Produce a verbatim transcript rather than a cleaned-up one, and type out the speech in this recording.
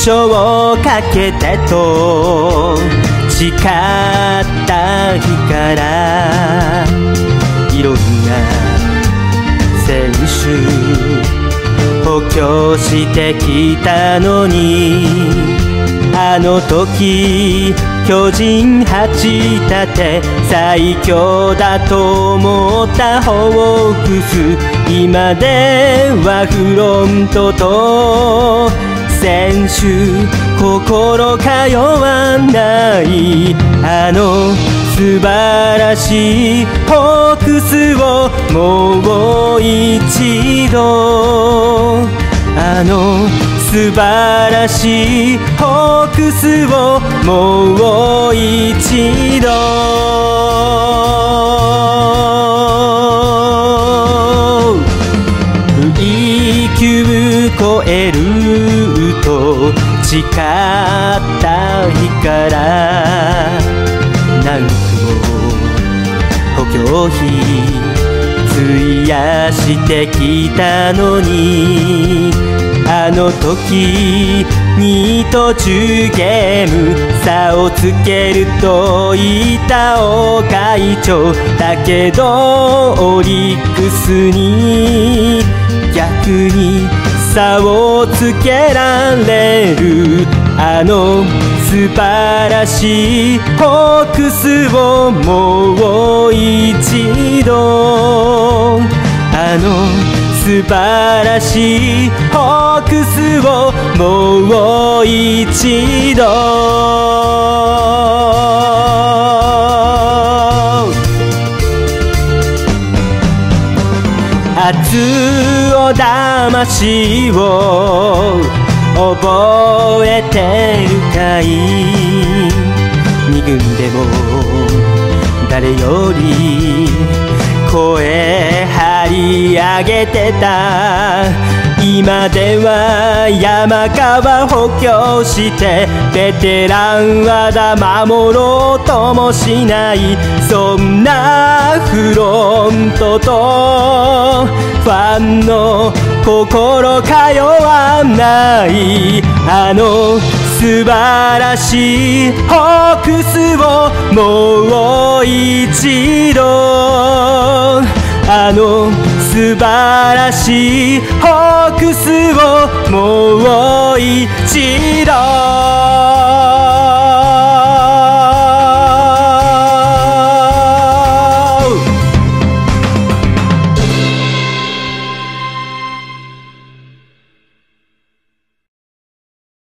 生かけてと誓った日からいろんな選手補強してきたのに、あの時巨人はち立て最強だと思ったホークス、今ではフロントと選手心通わない、あの素晴らしいホークスをもう一度、あの素晴らしいホークスをもう一度。V級超えると誓った日から何億も補強費費やしてきたのに、あの時に途中ゲーム差をつけると言った王会長だけど、オリックスに逆に差をつけられる、あの素晴らしいホークスをもう一度、あの素晴らしいホークスをもう一度。熱男魂を覚えてるかい、二軍でも誰より声張り上げてた、今では山川補強してベテラン和田守ろうともしない、そんなフロントとファンの心通わない、あの素晴らしいホークスをもう一度、あの素晴らしいホークスをもう一度。